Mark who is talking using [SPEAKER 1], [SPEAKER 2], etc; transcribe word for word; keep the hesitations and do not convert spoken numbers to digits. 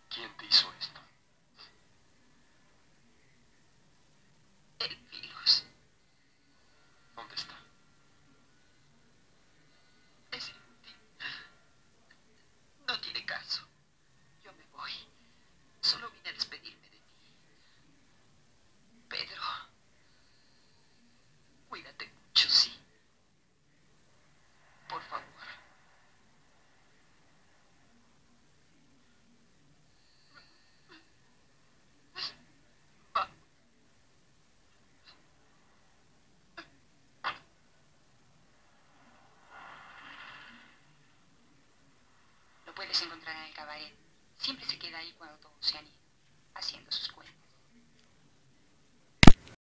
[SPEAKER 1] ¿Quién te hizo esto?
[SPEAKER 2] El virus.
[SPEAKER 1] ¿Dónde está?
[SPEAKER 2] Es inútil. No tiene caso. Yo me voy. Solo vine a despedirme de ti. Pedro. Cuídate mucho, sí. Por favor. Va.
[SPEAKER 3] Lo puedes encontrar en el cabaret. Siempre se queda ahí cuando todos se han ido, haciendo sus cuentas.